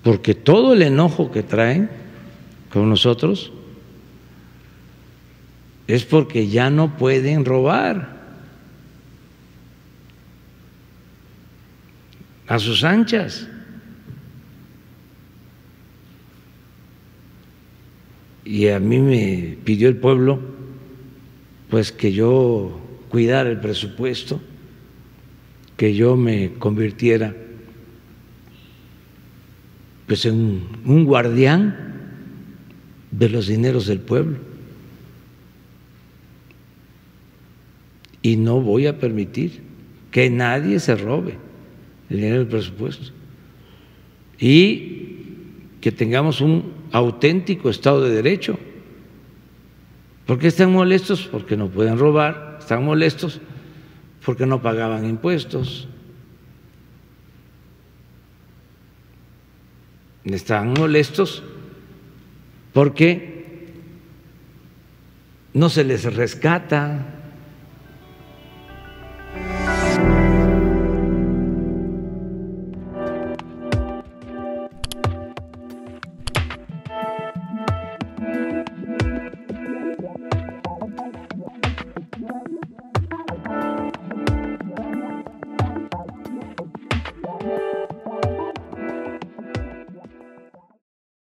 porque todo el enojo que traen con nosotros es porque ya no pueden robar a sus anchas. Y a mí me pidió el pueblo pues que yo cuidara el presupuesto, que yo me convirtiera pues en un guardián de los dineros del pueblo. Y no voy a permitir que nadie se robe el dinero del presupuesto y que tengamos un auténtico Estado de Derecho. ¿Por qué están molestos? Porque no pueden robar. Están molestos porque no pagaban impuestos. Están molestos porque no se les rescata.